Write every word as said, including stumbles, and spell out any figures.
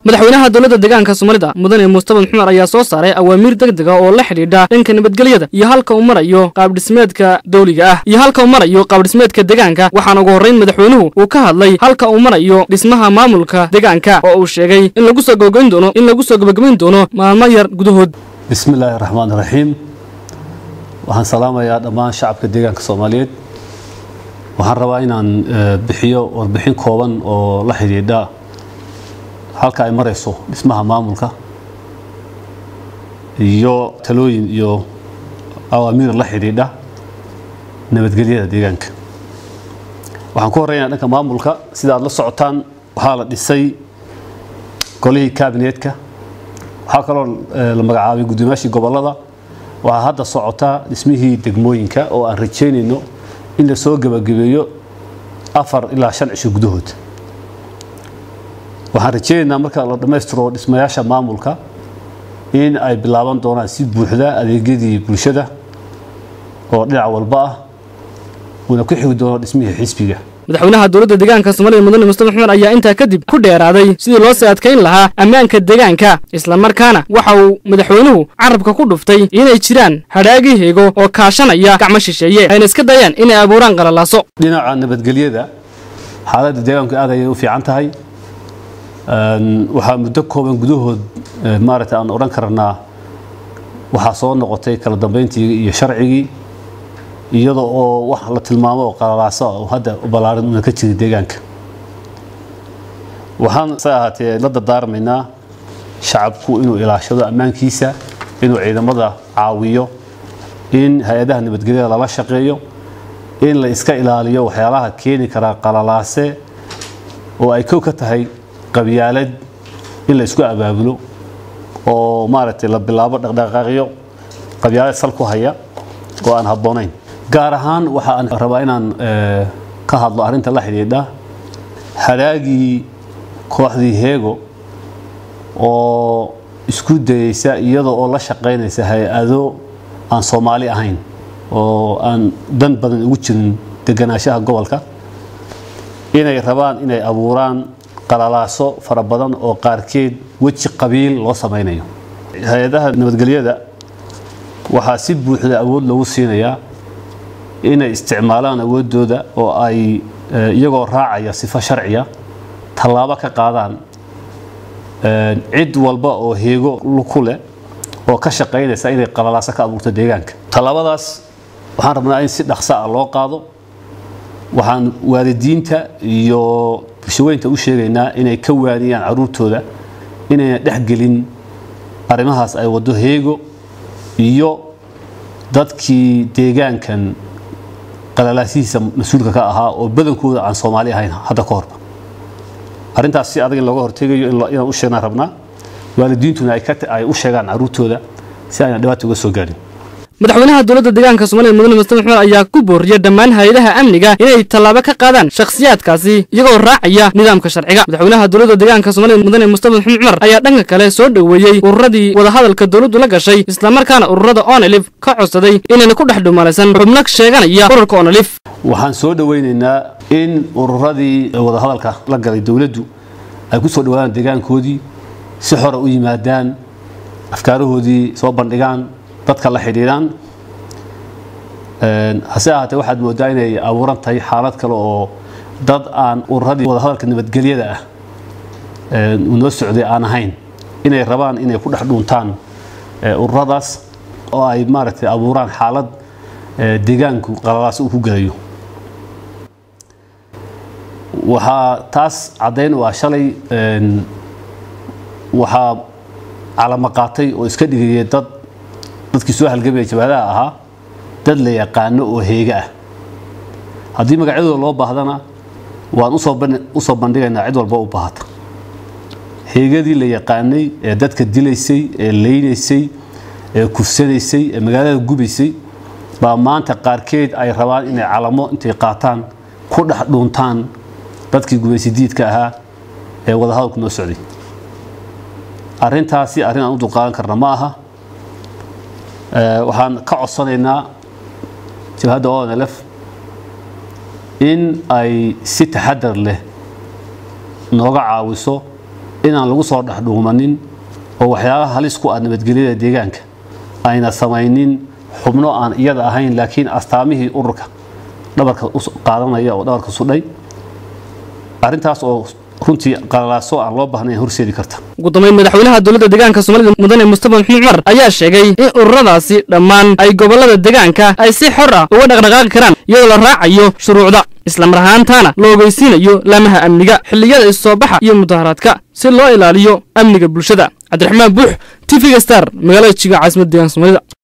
madaxweynaha dowladda deegaanka Soomaalida mudane Mustafa Maxamed ayaa soo saaray awaamiir degdeg ah oo la xiriira dhanka nabadgelyada iyo halka uu marayo qaab dhismeedka dawliga ah iyo halka uu marayo qaab dhismeedka deegaanka waxaana ugu horeyn madaxweynuhu uu ka hadlay halka uu marayo dhismaha maamulka deegaanka oo uu sheegay in lagu soo gabagayn doono in lagu soo gabagayn doono maalmo yar gudahood. Bismillahir Rahmanir Rahim. waxaan salaamayaa dhammaan shacabka deegaanka Soomaaliyeed. waxaan rabaa inaan bixiyo warbixin kooban oo la xiriira halka ay marayso dhismaha maamulka iyo talooyin iyo awaamiir la xiriira nabadgelyada deegaanka. waxaan ku horeynaa dhanka maamulka sida aad la socotaan waxaa la dhisay golihii kabineetka waxaa kaloo la magacaabay gudoomiyaashii gobolada waxaa hadda socota dhismihii degmooyinka oo aan rajeynayno in la soo gabagabeeyo afar ilaa shan cisho gudahood. waxaan rajeynaynaa marka la dhameystiro dhismayaasha maamulka in ay bilaaban doonaan si buuxda adeegyadii bulshada oo dhinac walba ah una ku xigi doono dhismihii xisbiga. madaxweynaha dowladda deegaanka Soomaalida mudane Mustafa Maxamed ayaa intaa kadib ku dheeraaday sidii loo soo adkeyn lahaa ammaanka deegaanka isla markaana waxa uu madaxweynuhu carabka ku dhuftay inay jiraan hadhaagi heego oo kaashanaya gacmo shisheeye ayna iska dayaan inay abuuraan qalalaaso. dhinaca nabadgelyada xaaladda deegaanka aad ayay u fiican tahay. waxaa muddo kooban gudahood maaragtay aan oran karnaa waxaa soo noqotay kala dambeyntii iyo sharcigii iyadoo oo wax la tilmaamo oo qalalaasa oo hadda u balaaran una ka jiray deegaanka. waxaan saahatee la dardaarmaynaa shacabku inuu ilaashado ammaankiisa inuu ciidamada caawiyo in hay'adaha nabadgelyada lala shaqeeyo in la iska ilaaliyo waxyaalaha keeni kara qalalaase oo ay kow ka tahay qabyaalad in la isku abaabulo oo maaragtay la bilaabo dhaqdhaqaaqyo qabyaalad sal ku haya oo aan habboonayn. gaar ahaan waxa aan rabaa inaan ka hadlo arrinta la xiriirta hadaagii kooxdii heego oo isku dayaysa iyadoo oo la shaqeynaysa hay'ado aan Soomaali ahayn oo aan dan badan ugu jirin deganaanshaha gobolka inay rabaan inay abuuraan qalalaaso fara badan oo qaarkeed weji qabiil loo samaynayo. hay'adaha nabadgelyada waxaa si buuxda awood lagu siinayaa inay isticmaalaan awoodooda oo ay iyagoo raacaya sifo sharciya tallaabo ka qaadaan cid walba oo heego ku leh oo ka shaqeynaysa inay qalalaaso ka abuurto deegaanka. tallaabadaas waxaan rabnaa in si dhaqso ah loo qaado. waxaan waalidiinta iyo bulshooyinka u sheegaynaa inay ka waaniyaan caruurtooda inay dhaxgelin arrimahaas ay wado heego iyo dadkii deegaankan qalalaasiisa mas'uulka ka ahaa oo badankooda aan Soomaali ahayn hadda ka hor. arrintaas si adag in laga hortegayo in u sheegnaa rabnaa waalidiintuna ay ka ay u sheegaan caruurtooda si ay dhibaato uga soo gaarin. madaxweynaha dowladda deegaanka Soomaalida mudane Mustafa Maxamed ayaa ku booriyay dhammaan hay'adaha amniga inay tallaabo ka qaadaan shakhsiyaadkaasi iyagoo raacaya nidaamka sharciga. madaxweynaha dowladda deegaanka Soomaalida mudane Mustafa Maxamed ayaa dhanka kale soo dhaweeyay ururadii wada hadalka dowladdu la gashay isla markaana ururada ONLF ka codsaday inay ku dhex dhumalaysan xubno sheeganaya ururka ONLF. waxaan soo dhaweynaynaa in ururadii wada hadalka la galay dowladdu ay ku soo dhawaadaan deegaankoodii si xor ah u yimaadaan afkaarahoodii soo bandhigaan dadka la xiriiraan. hase ahaatee waxaad moodaa inay abuuran tahay xaalad kale oo dad aan ururadii wada hadalka nabadgelyada ah uu noo socday aan ahayn inay rabaan inay ku dhex dhuuntaan ururadaas oo ay maaragtay abuuraan xaalad deegaanku qalalaas uu ku galayo. waxaa taas caddayn u ah shalay waxaa calamo qaatay oo iska dhigayay dad dadkii soo halgamaya jabhadaha ahaa dad la yaqaano oo heega ah. haddii magacyadooda loo baahdana waan u soo bandhigaynaa cid walba u baahata. heegadii la yaqaanay ee dadka dilaysay ee leynaysay ee kufsanaysay ee magaalada gubaysay baa maanta qaarkeed ay rabaan inay calamo intay qaataan ku dhex dhuuntaan dadkii gubaysidiidka ahaa ee wada hadalku noo socday. arrintaasi arrin aan u dulqaadan karna ma aha. waxaan ka codsanaynaa jabhadda ONLF in ay si taxadar leh nooga caawiso inaan lagu soo dhaxdhuumanin oo waxyaabaha halis ku ah nabadgelyada deegaanka ayna samaynin xubno aan iyada ahayn laakiin astaamihii ururka dhabarka u qaadanaya oo dhabarka sudhay arintaas oo runtii qalalaaso aan loo baahnayn horseedi karta ugu dambeyn madaxweynaha dowladda deegaanka Soomaaliya mudane Mustafa Maxamed Cumar ayaa sheegay in ururadaasi dhammaan ay gobolada deegaanka ay si xor ah uga dhaqdhaqaaqi karaan iyadoo la raacayo shuruucda isla mar ahaantaana loo ogeysiinayo laamaha amniga xilliyada isoo baxa iyo mudaharaadka si loo ilaaliyo amniga bulshada. Cabdiraxmaan Buux T V Star magaalada Chiga caasimadda deegaanka Soomaalida.